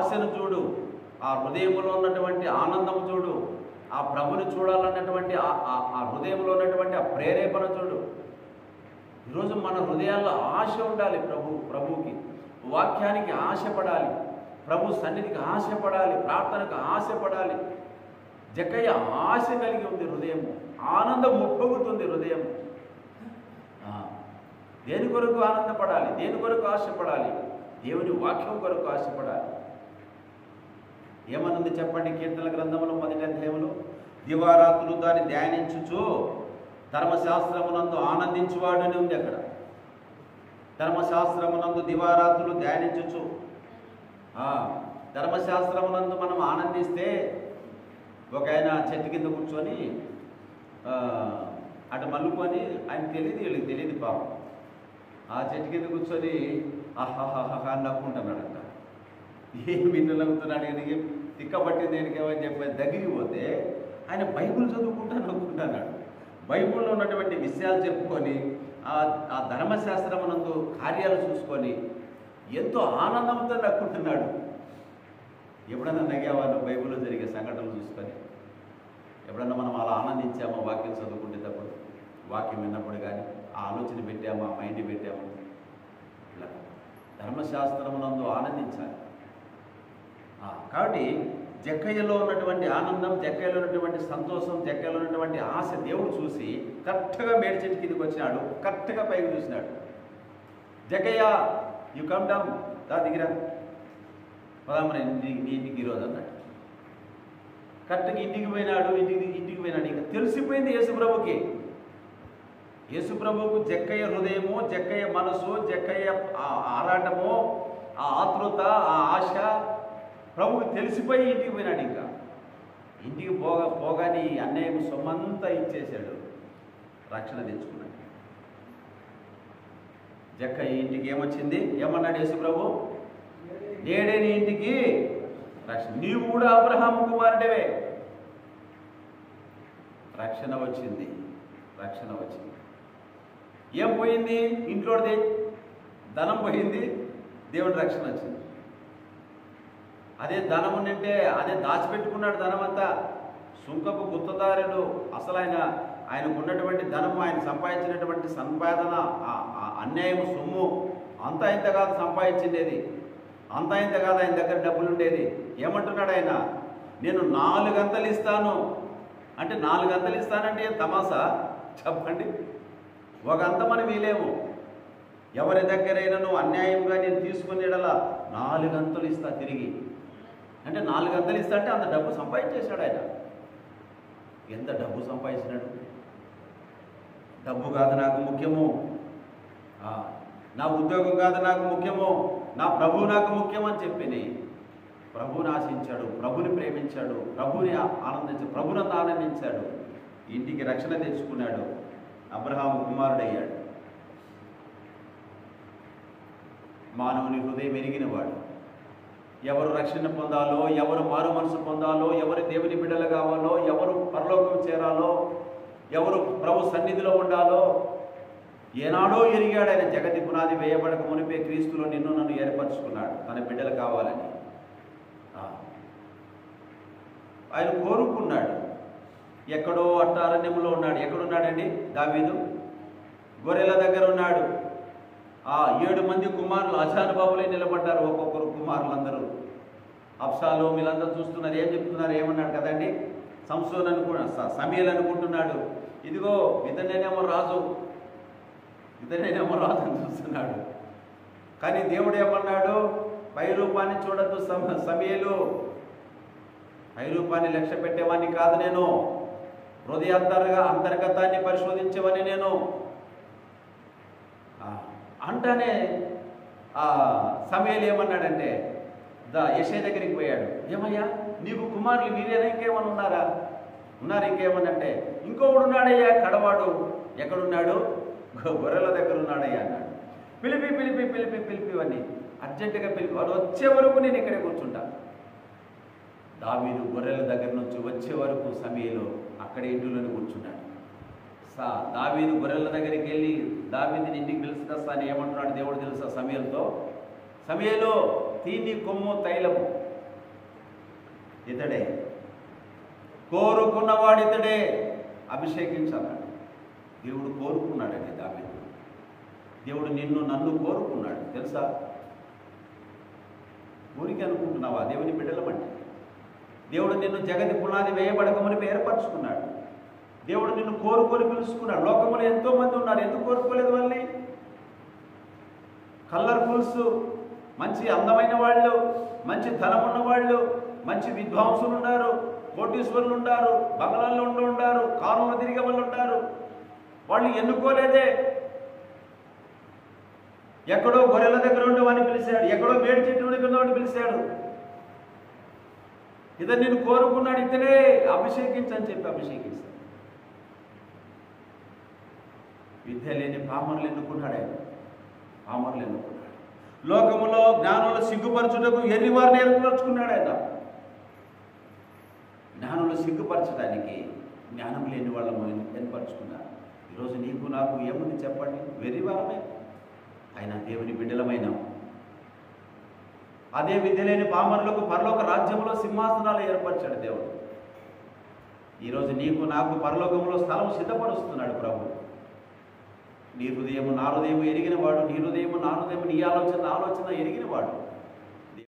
ఆశను చూడు, ఆ హృదయంలో ఉన్నటువంటి ఆనందం చూడు, ఆ ప్రభుని చూడాలన్నటువంటి ఆ హృదయంలో ఉన్నటువంటి ఆ ప్రేరేపణ చూడు. ఈరోజు మన హృదయాల్లో ఆశ ఉండాలి. ప్రభువుకి, వాక్యానికి ఆశపడాలి, ప్రభు సన్నిధికి ఆశపడాలి, ప్రార్థనకు ఆశపడాలి. జక్కయ్య ఆశ కలిగి ఉంది హృదయం, ఆనందం ఉప్పొంగుతుంది హృదయం. దేని కొరకు ఆనందపడాలి, దేని కొరకు ఆశపడాలి? దేవుని వాక్యం కొరకు ఆశపడాలి. ఏమనుంది చెప్పండి? కీర్తన గ్రంథంలో 1వ అధ్యాయంలో, దివారాత్రులు దాన్ని ధ్యానించుచు ధర్మశాస్త్రమునందు ఆనందించువాడు అని ఉంది. అక్కడ ధర్మశాస్త్రమునందు దివారాత్రులు ధ్యానించుచు, ధర్మశాస్త్రమునందు మనం ఆనందిస్తే, ఒక ఆయన చెట్టు కింద కూర్చొని అటు మల్లుకొని, ఆయన తెలియదు, వీళ్ళకి తెలియదు పాపం, ఆ చెట్టు కింద కూర్చొని ఆహాహాహా నవ్వుకుంటున్నాడంట. ఏం విన్ను నవ్వుతున్నాడు, ఎందుకు తిక్కబట్టింది దేనికేమని చెప్పి దగ్గరికి పోతే ఆయన బైబిల్ చదువుకుంటా నవ్వుకుంటున్నాడు. బైబిల్లో ఉన్నటువంటి విషయాలు చెప్పుకొని, ఆ ధర్మశాస్త్రమునందు కార్యాలు చూసుకొని ఎంతో ఆనందంతో నవ్వుకుంటున్నాడు. ఎప్పుడన్నా నవ్వావా నువ్వు బైబిల్లో జరిగే సంఘటనలు చూసుకొని? ఎప్పుడన్నా మనం అలా ఆనందించామో వాక్యం చదువుకునేటప్పుడు, వాక్యం విన్నప్పుడు కానీ ఆ ఆలోచన పెట్టాము, ఆ మైండ్ పెట్టాము? ఇలా ధర్మశాస్త్రమునందు ఆనందించాలి. కాబట్టి జక్కయ్యలో ఉన్నటువంటి ఆనందం, జక్కయ్యలో ఉన్నటువంటి సంతోషం, జక్కయ్యలో ఉన్నటువంటి ఆశ దేవుడు చూసి కరెక్ట్గా మేడి చెట్టు కిందకి వచ్చినాడు, కరెక్ట్గా పైకి చూసినాడు. జక్కయ్య, యూ కమ్ డౌన్, దా దిగిరా, పదామని ఇంటికి ఈరోజు అన్నాడు. కరెక్ట్గా ఇంటికి పోయినాడు. ఇంకా తెలిసిపోయింది యేసుప్రభుకి. యేసుప్రభుకు జక్కయ్య హృదయము, జక్కయ్య మనసు, జక్కయ్య ఆరాటము, ఆ ఆతృత, ఆ ఆశ ప్రభుకి తెలిసిపోయి ఇంటికి పోయినాడు. ఇంకా ఇంటికి పోగానే అన్నయ్య సొమ్మంతా ఇచ్చేశాడు, రక్షణ తెచ్చుకున్నాడు. జక్కయ్య ఇంటికి ఏమొచ్చింది? ఏమన్నాడు యేసుప్రభు? నేడే నీ ఇంటికి రక్షణ, నీవు కూడా అబ్రహాము కుమారుడివే. రక్షణ వచ్చింది. ఏం పోయింది? ఇంట్లోది ధనం పోయింది, దేవుడి రక్షణ వచ్చింది. అదే ధనం ఉంటే అదే దాచిపెట్టుకున్నాడు ధనం అంతా. సుంకపు గుత్తదారుడు అసలు ఆయనకు ఉన్నటువంటి ధనము, ఆయన సంపాదించినటువంటి సంపాదన, అన్యాయము సొమ్ము అంతా ఇంత కాదు సంపాదించిండేది, అంతా ఇంత కాదు ఆయన దగ్గర డబ్బులు ఉండేది. ఏమంటున్నాడు ఆయన? నేను 4 గంతలు ఇస్తాను అంటే 4 గంతలు ఇస్తానంటే ఏం తమాసా చెప్పండి? ఒక అంత మనం వీలేము. ఎవరి దగ్గరైనా నువ్వు అన్యాయంగా నేను తీసుకునేడలా 4 గంతలు ఇస్తా తిరిగి అంటే 4 గంతలు ఇస్తా అంటే అంత డబ్బు సంపాదించేశాడు ఆయన. ఎంత డబ్బు సంపాదించినాడు? డబ్బు కాదు నాకు ముఖ్యము, నా ఉద్యోగం కాదు నాకు ముఖ్యము, నా ప్రభువు నాకు ముఖ్యం అని చెప్పి ప్రభువుని ఆశించాడు, ప్రభుని ప్రేమించాడు, ప్రభుని ప్రభునందు ఆనందించాడు. ఇంటికి రక్షణ తెచ్చుకున్నాడు, అబ్రహాము కుమారుడయ్యాడు. మానవుని హృదయం ఎరిగినవాడు. ఎవరు రక్షణ పొందాలో, ఎవరు మారు మనసు పొందాలో, ఎవరు దేవుని బిడ్డలు కావాలో, ఎవరు పరలోకం చేరాలో, ఎవరు ప్రభు సన్నిధిలో ఉండాలో ఏనాడో ఎరిగాడు ఆయన. జగతి పునాది వేయబడక మునిపే క్రీస్తులో నిన్ను నన్ను ఏర్పరచుకున్నాడు తన బిడ్డలు కావాలని. ఆయన కోరుకున్నాడు. ఎక్కడో అట్టారణ్యంలో ఉన్నాడు. ఎక్కడున్నాడండి? దావీదు గొర్రెల దగ్గర ఉన్నాడు. 7 మంది కుమారులు అజానుబాబులే నిలబడ్డారు, ఒక్కొక్కరు కుమారులందరూ. అబ్షాలో వీళ్ళందరూ చూస్తున్నారు, ఏం చెప్తున్నారు? ఏమన్నాడు కదండి? సంసోన్ సమయలు అనుకుంటున్నాడు, ఇదిగో ఇతనేనేమో రాజు అని చూస్తున్నాడు. కానీ దేవుడు ఏమన్నాడు? పై రూపాన్ని చూడద్దు సమయలు, పై రూపాన్ని లక్ష్య పెట్టేవాడిని కాదు నేను, అంతర్గతాన్ని పరిశోధించేవాడిని నేను అంటానే సమయలు ఏమన్నాడంటే యెషయా దగ్గరికి పోయాడు. ఏమయ్యా నీకు కుమారులు వీరేనా, ఇంకేమన్నా ఉన్నారు ఇంకేమన్నంటే ఇంకొకడు ఉన్నాడయ్యా కడవాడు. ఎక్కడున్నాడు? గొర్రెల దగ్గర ఉన్నాడయ్యా అన్నాడు. పిలిపి అని అర్జెంటుగా పిలిపి, వాడు వచ్చే వరకు నేను ఇక్కడే కూర్చుంటా. దావీదు గొర్రెల దగ్గర నుంచి వచ్చే వరకు సమయంలో అక్కడే ఇంటిలోనే కూర్చున్నాడు. దావీదు గొర్రెల దగ్గరికి వెళ్ళి దావీదుని ఇంటికి పిలుచుకొస్తా అని ఏమంటున్నాడు దేవుడు తెలుసా? సమయంలో తీని కొమ్ము తైలము ఇతడే, కోరుకున్నవాడు ఇతడే, అభిషేకించాలన్నాడు. దేవుడు కోరుకున్నాడండి దావీదు. దేవుడు నిన్ను నన్ను కోరుకున్నాడు తెలుసా? ఊరికి అనుకుంటున్నావా దేవుని బిడ్డలమంటే? దేవుడు నిన్ను జగతి పునాది వేయబడకమని ఏర్పరచుకున్నాడు. దేవుడు నిన్ను కోరుకొని పిలుచుకున్నాడు. లోకంలో ఎంతో మంది ఉన్నారు, ఎందుకు కోరుకోలేదు వాళ్ళని? కలర్ఫుల్స్, మంచి అందమైన వాళ్ళు, మంచి ధనం ఉన్నవాళ్ళు, మంచి విద్వాంసులు ఉన్నారు, కోటీశ్వరులు ఉన్నారు, బంగ్లాల్లో ఉన్నారు, కారులో తిరిగే వాళ్ళు ఉంటారు. వాళ్ళు ఎన్నుకోలేదే. ఎక్కడో గొర్రెల దగ్గర ఉండేవాడిని పిలిచాడు, ఎక్కడో మేడి చెట్టు ఉండేవాడిని పిలిచాడు. ఇతను నేను కోరుకున్నాడు, ఇతనే అభిషేకించని చెప్పి అభిషేకించాడు. విద్య లేని పామరులు ఎన్నుకున్నాడు ఆయన. పామరులు ఎన్నుకున్నాడు. లోకములో జ్ఞానులు సిగ్గుపరచుటకు ఎన్నివారిని ఏర్పరచుకున్నాడు ఆయన. జ్ఞానులు సిగ్గుపరచడానికి జ్ఞానం లేని వాళ్ళము ఏర్పరచుకున్నారు. ఈరోజు నీకు నాకు ఏముంది చెప్పండి? వెర్రివారమే. ఆయన దేవుని బిడ్డలమైన అదే విద్య లేని పామరులకు పరలోక రాజ్యంలో సింహాసనాలు ఏర్పరిచాడు దేవుడు. ఈరోజు నీకు నాకు పరలోకంలో స్థలం సిద్ధపరుస్తున్నాడు ప్రభు. నీ హృదయము నా హృదయము ఎరిగినవాడు, నీ హృదయము నా హృదయము, నీ ఆలోచన ఎరిగినవాడు.